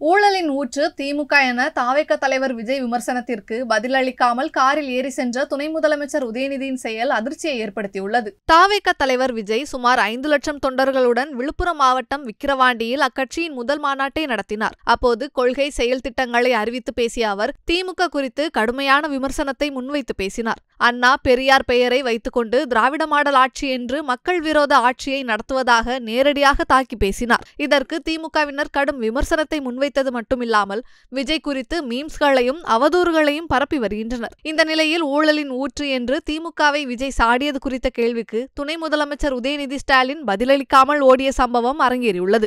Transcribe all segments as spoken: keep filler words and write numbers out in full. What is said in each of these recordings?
ஊழலின் ஊற்று திமுக என தாவேக தலைவர் விஜய் விமர்சனத்திற்கு பதிலளிக்காமல் காரில் ஏறி சென்ற துணை முதலமைச்சர் உதயநிதியின் செயல் அதிர்ச்சியை ஏற்படுத்தியுள்ளது. தாவேக தலைவர் விஜய் சுமார் ஐந்து லட்சம் தொண்டர்களுடன் விழுப்புரம் மாவட்டம் விக்கிரவாண்டியில் அக்கட்சியின் முதல் மாநாட்டை நடத்தினார். அப்போது கொள்கை செயல் திட்டங்களை அறிவித்து பேசிய அவர் திமுக குறித்து கடுமையான விமர்சனத்தை முன்வைத்து பேசினார். அண்ணா பெரியார் பெயரை வைத்துக்கொண்டு திராவிட மாடல் ஆட்சி என்று மக்கள் விரோத ஆட்சியை நடத்துவதாக நேரடியாக தாக்கி பேசினார். இதற்கு திமுகவினர் கடும் விமர்சனத்தை முன்வைத்தது மட்டுமில்லாமல் விஜய் குறித்து மீம்ஸ்களையும் அவதூறுகளையும் பரப்பி வருகின்றனர். இந்த நிலையில் ஊழலின் ஊற்று என்று திமுகவை விஜய் சாடியது குறித்த கேள்விக்கு துணை முதலமைச்சர் உதயநிதி ஸ்டாலின் பதிலளிக்காமல் ஓடிய சம்பவம் அரங்கேறியுள்ளது.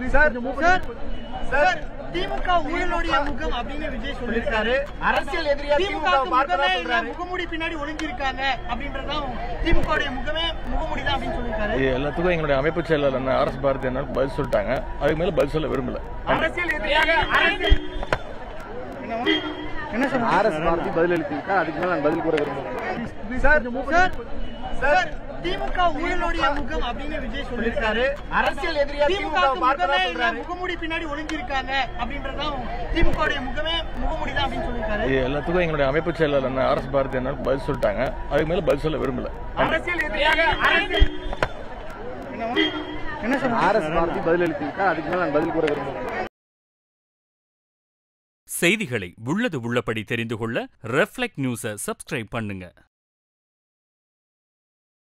திமுக ஊழலுடைய முகம் அப்படின்னு விஜய் சொல்லியிருக்காரு. அரசியல் எதிரியா திமுக முகமூடி பின்னாடி ஒளிஞ்சிருக்காங்க அப்படின்றதான் திமுகவுடைய முகமே முகமூடி தான் அப்படின்னு சொல்லியிருக்காரு. எல்லாத்துக்கும் எங்களுடைய அமைப்பு செயலாளர் ஆர் எஸ் பாரதி என்ன பதில் சொல்லிட்டாங்க. அதுக்கு மேல பதில் சொல்ல விரும்பல. அரசியல் எதிரியாக என்ன சொல்றாங்க? ஆர் எஸ் பாரதி பதில் அளித்திருக்கா. அதுக்கு மேல நான் பதில் கூற விரும்புகிறேன். திமுக ஊழலுடைய முகம் அப்படின்னு விஜய் சொல்லியிருக்காரு. அரசியல் எதிரியா திமுக முகமூடி பின்னாடி ஒளிஞ்சிருக்காங்க அப்படின்றதான் திமுகவுடைய முகமே முகமூடி தான் அப்படின்னு சொல்லியிருக்காரு. எல்லாத்துக்கும் எங்களுடைய அமைப்பு செயலாளர் ஆர் எஸ் பாரதி என்ன பதில் சொல்லிட்டாங்க. அதுக்கு மேல பதில் சொல்ல விரும்பல. அரசியல் எதிரியாக என்ன சொல்றாங்க? ஆர் எஸ் பாரதி பதில் அளித்திருக்கா. அதுக்கு மேல நான் பதில் கூற விரும்புகிறேன். செய்திகளை உள்ளது உள்ளபடி தெரிந்து கொள்ள ரெஃப்ளெக்ட் நியூஸை சப்ஸ்கிரைப் பண்ணுங்க.